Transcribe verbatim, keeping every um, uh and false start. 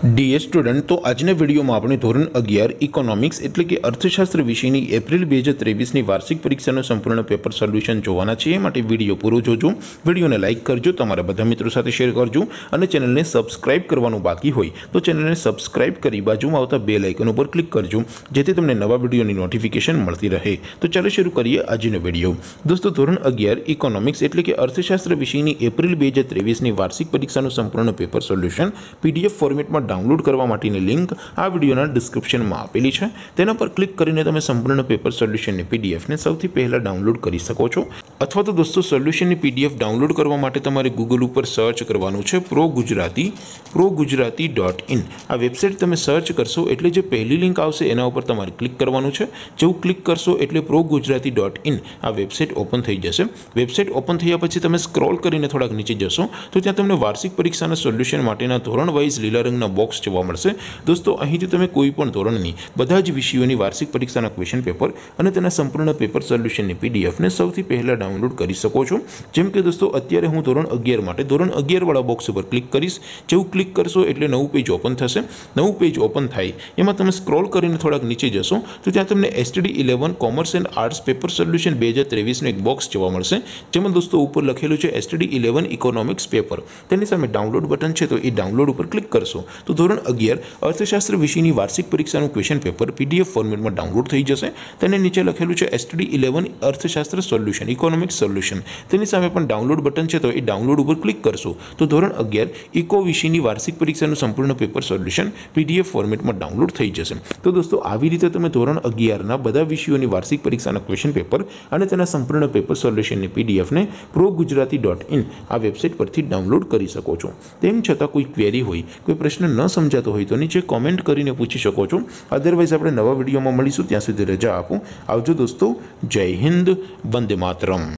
DA student तो આજના વિડીયોમાં આપણે ધોરણ અગિયાર ઇકોનોમિક્સ એટલે કે અર્થશાસ્ત્ર વિષયની એપ્રિલ બે હજાર ત્રેવીસની વાર્ષિક પરીક્ષાનું સંપૂર્ણ પેપર સોલ્યુશન જોવાના છીએ। માટે વિડીયો પૂરો જોજો, વિડીયોને લાઇક કરજો, તમારા બધા મિત્રો સાથે શેર કરજો અને ચેનલને સબસ્ક્રાઇબ કરવાનું બાકી હોય તો ચેનલને સબસ્ક્રાઇબ કરી બાજુમાં આવતા બેલ આઇકન ઉપર ક્લિક કરજો જેથી તમને નવા વિડીયોની નોટિફિકેશન મળતી રહે। તો ચાલો શરૂ કરીએ આજનો વિડીયો। દોસ્તો, ધોરણ અગિયાર ઇકોનોમિક્સ એટલે કે અર્થશાસ્ત્ર વિષયની એપ્રિલ બે હજાર ત્રેવીસની વાર્ષિક પરીક્ષાનું સંપૂર્ણ પેપર સોલ્યુશન પીડીએફ ફોર્મેટમાં डाउनलॉड करवा माटेनी लिंक आ विडियोना डिस्क्रिप्शन में आपेली है। तेना पर क्लिक करीने तमे संपूर्ण पेपर सोल्यूशन पीडीएफ ने सौथी पहला डाउनलॉड करी सको छो। अथवा तो दोस्तों सोल्यूशन पीडीएफ डाउनलॉड करवा माटे तमारे गूगल पर सर्च करवानुं छे pro Gujarati pro Gujarati dot in. आ वेबसाइट तमे सर्च करशो एटले जे पहली लिंक आवशे एना उपर तमारे क्लिक करवानुं छे। जेवुं क्लिक करशो एटले प्रो गुजराती डॉट इन आ वेबसाइट ओपन थई जशे। वेबसाइट ओपन थया पछी तमे स्क्रॉल करीने थोड़ाक नीचे जशो तो त्यां तमने वार्षिक परीक्षाना सोल्यूशन माटेना धोरण वाइज लीला रंगना बॉक्स जोवा मळशे। दोस्तों, અહીંથી તમે કોઈ પણ ધોરણની બધા જ વિષયોની વાર્ષિક પરીક્ષાના ક્વેશ્ચન પેપર અને તેના સંપૂર્ણ પેપર સોલ્યુશનની પીડીએફ ને સૌથી પહેલા ડાઉનલોડ કરી શકો છો। જેમ કે દોસ્તો, અત્યારે હું ધોરણ અગિયાર માટે ધોરણ અગિયાર વાળા બોક્સ ઉપર ક્લિક કરીશ। જેવું ક્લિક કરશો એટલે નવું પેજ ઓપન થશે। નવું પેજ ઓપન થાય એમાં તમે સ્ક્રોલ કરીને થોડાક નીચે જશો તો ત્યાં તમને STD eleven commerce and arts paper solution બે હજાર ત્રેવીસનું એક બોક્સ જોવા મળશે। જેમાં દોસ્તો ઉપર લખેલું છે એસટીડી ઇલેવન ઇકોનોમિક્સ પેપર। તેની સામે ડાઉનલોડ બટન છે તો એ ડાઉનલોડ ઉપર ક્લિક કરશો તો ધોરણ અગિયાર अर्थशास्त्र विषयની वार्षिक परीक्षाનું क्वेश्चन पेपर पीडीएफ फॉर्मेट में डाउनलॉड થઈ જશે। તેને નીચે લખેલું છે એસટીડી ઇલેવન अर्थशास्त्र સોલ્યુશન ઇકોનોમિક્સ સોલ્યુશન। તેની સામે પણ ડાઉનલોડ બટન છે તો એ ડાઉનલોડ ઉપર ક્લિક કરશો તો ધોરણ અગિયાર ઇકો વિષયની વાર્ષિક પરીક્ષાનું સંપૂર્ણ પેપર સોલ્યુશન પીડીએફ ફોર્મેટમાં ડાઉનલોડ થઈ જશે। તો દોસ્તો, આવી રીતે તમે ધોરણ અગિયારના બધા વિષયોની વાર્ષિક પરીક્ષાના ક્વેશ્ચન પેપર અને તેના સંપૂર્ણ પેપર સોલ્યુશનની પીડીએફને પ્રો ગુજરાતી ડોટ ઇન આ વેબસાઇટ પરથી ડાઉનલોડ કરી શકો છો। તેમ છતાં કોઈ ક્વેરી હોય, કોઈ પ્રશ્ન ન સમજાતો હોય તો નીચે कॉमेंट करीने पूछी सको छो। अदरवाइज आपणे नवा विडियो में मळीशुं, त्यां सुधी रजा आपो। आवजो दोस्तों। जय हिंद, वंदे मातरम।